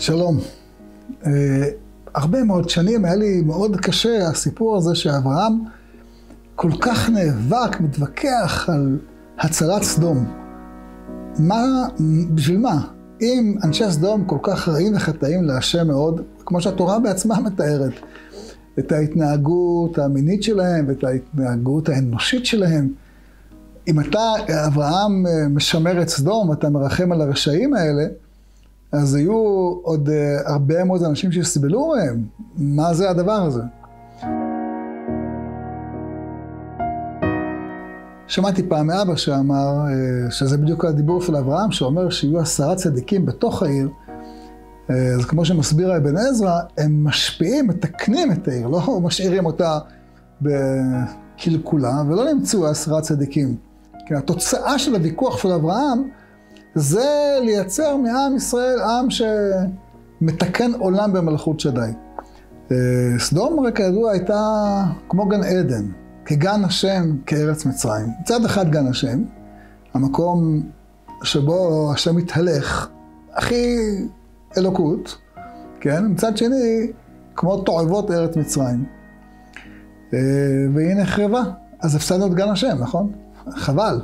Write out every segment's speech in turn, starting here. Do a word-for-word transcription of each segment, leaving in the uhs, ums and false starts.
שלום. Uh, הרבה מאוד שנים היה לי מאוד קשה הסיפור הזה שאברהם כל כך נאבק, מתווכח על הצלת סדום. מה, בשביל מה? אם אנשי סדום כל כך רעים וחטאים להשם מאוד, כמו שהתורה בעצמה מתארת, את ההתנהגות המינית שלהם ואת ההתנהגות האנושית שלהם, אם אתה, אברהם, משמר את סדום, אתה מרחם על הרשעים האלה, אז היו עוד הרבה מאוד אנשים שסבלו מהם. מה זה הדבר הזה? שמעתי פעם מאבא שאמר, שזה בדיוק הדיבור של אברהם, שאומר שיהיו עשרה צדיקים בתוך העיר. אז כמו שמסביר אבן עזרא, הם משפיעים, מתקנים את העיר, לא משאירים אותה בקלקולה, ולא נמצאו עשרה צדיקים. כי התוצאה של הוויכוח של אברהם, זה לייצר מעם ישראל עם שמתקן עולם במלכות שדי. סדום רק כידוע הייתה כמו גן עדן, כגן השם, כארץ מצרים. מצד אחד גן השם, המקום שבו השם מתהלך, הכי אלוקות, כן? מצד שני, כמו תועבות ארץ מצרים. והיא נחרבה, אז הפסדנו את גן השם, נכון? חבל.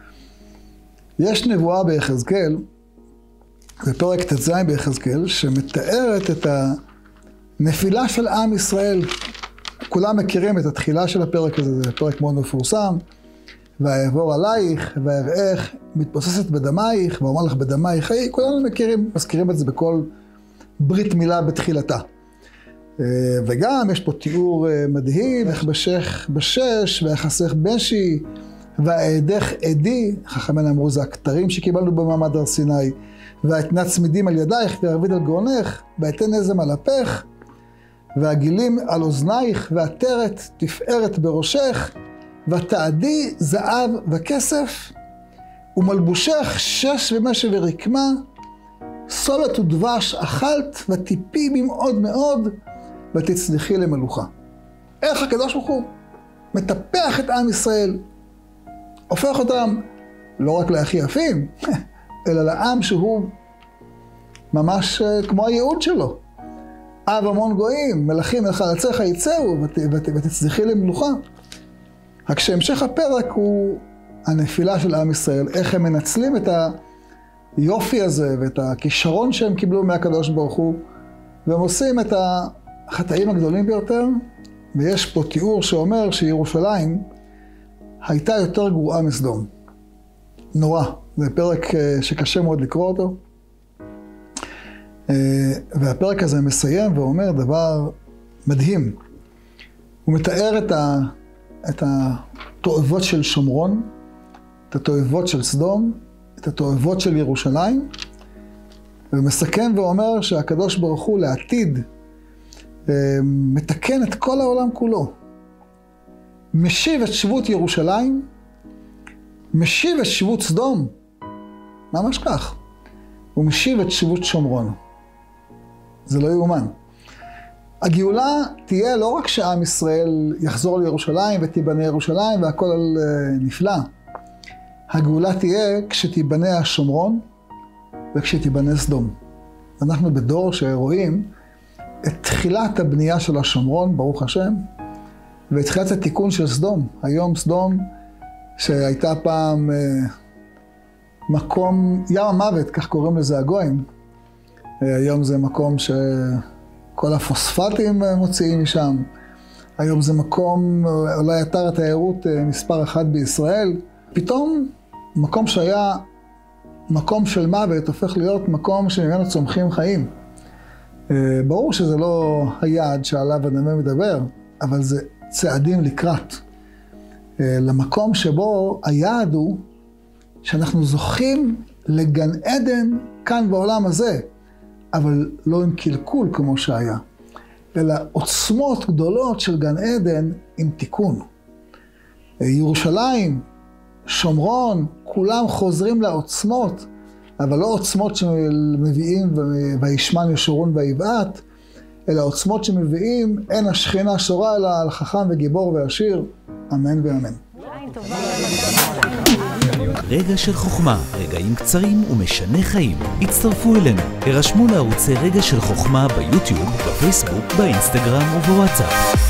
יש נבואה ביחזקאל, בפרק ט"ז ביחזקאל, שמתארת את הנפילה של עם ישראל. כולם מכירים את התחילה של הפרק הזה, זה פרק מאוד מפורסם. ויעבור עלייך, ויראך, מתבוססת בדמייך, ואומר לך בדמייך חיי. כולנו מכירים, מזכירים את זה בכל ברית מילה בתחילתה. וגם יש פה תיאור מדהים, איך בשך בשש, ויחסך בשי, והעדך עדי, חכמינו אמרו, זה הכתרים שקיבלנו במעמד הר סיני, והאתנה צמידים על ידייך, והרביד על גרונך, והאתן נזם על אפך, והגילים על אוזנייך, והטרת תפארת בראשך, ותעדי זהב וכסף, ומלבושך שש ומשי ורקמה, סולת ודבש אכלת, וטיפי במאוד מאוד, ותצליחי למלוכה. איך הקדוש ברוך הוא מטפח את עם ישראל, הופך אותם לא רק להכי יפים, אלא לעם שהוא ממש כמו הייעוד שלו. אב המון גויים, מלכים לחלציך יצאו, ות, ות, ותצליחי למלוכה. רק שהמשך הפרק הוא הנפילה של עם ישראל, איך הם מנצלים את היופי הזה ואת הכישרון שהם קיבלו מהקדוש ברוך הוא, והם עושים את החטאים הגדולים ביותר, ויש פה תיאור שאומר שירושלים הייתה יותר גרועה מסדום. נורא. זה פרק שקשה מאוד לקרוא אותו. והפרק הזה מסיים ואומר דבר מדהים. הוא מתאר את, ה, את התועבות של שומרון, את התועבות של סדום, את התועבות של ירושלים, ומסכם ואומר שהקדוש ברוך הוא לעתיד מתקן את כל העולם כולו. משיב את שבות ירושלים, משיב את שבות סדום, ממש כך. הוא משיב את שבות שומרון. זה לא יאומן. הגאולה תהיה לא רק שעם ישראל יחזור לירושלים ותיבנה ירושלים והכל נפלא. הגאולה תהיה כשתיבנה השומרון וכשתיבנה סדום. אנחנו בדור שרואים את תחילת הבנייה של השומרון, ברוך השם, והתחילת התיקון של סדום. היום סדום, שהייתה פעם אה, מקום, ים המוות, כך קוראים לזה הגויים. אה, היום זה מקום שכל הפוספטים מוציאים משם. היום זה מקום, אולי אתר התיירות אה, מספר אחת בישראל. פתאום מקום שהיה מקום של מוות, הופך להיות מקום שממנו צומחים חיים. אה, ברור שזה לא היעד שעליו הנביא מדבר, אבל זה צעדים לקראת, למקום שבו היעד הוא שאנחנו זוכים לגן עדן כאן בעולם הזה, אבל לא עם קלקול כמו שהיה, אלא עוצמות גדולות של גן עדן עם תיקון. ירושלים, שומרון, כולם חוזרים לעוצמות, אבל לא עוצמות שמביאים וישמן ישורון ויבעט, אלא עוצמות שמביאים, אין השכינה שורה אלא על חכם וגיבור ועשיר, אמן ואמן. רגע של חוכמה, רגעים קצרים ומשנה חיים. הצטרפו אלינו, הרשמו לערוצי רגע של חוכמה ביוטיוב, בפייסבוק, באינסטגרם ובוואטסאפ.